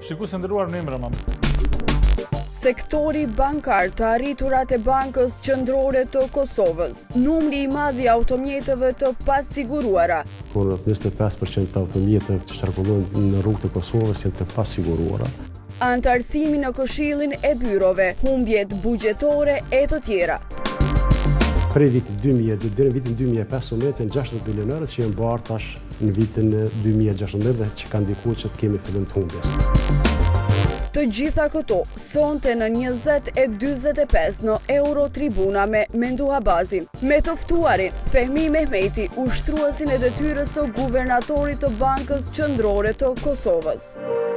Shikues të nderuar, në emra. Sektori bankar të arriturat e Bankës Qendrore të Kosovës, numri i madh i automjeteve të pasiguruara. Por 25% të automjeteve që qarkullojnë në rrugët e Kosovës janë të pasiguruara. Antarësimi në Këshillin e Byrove, humbjet buxhetore e të tjera. Prej vitit 2000 deri në vitin 2015 janë 60 milionere që janë bërë tash në vitin 2016 dhe që kanë ndikuar që të kemi fillim të humbjes. Të gjitha këto sonte në 20:45 në Eurotribuna me Menduha Bazin, me të ftuarin Fehmi Mehmeti, ushtruesin e detyrës së guvernatorit të Bankës Qendrore të Kosovës.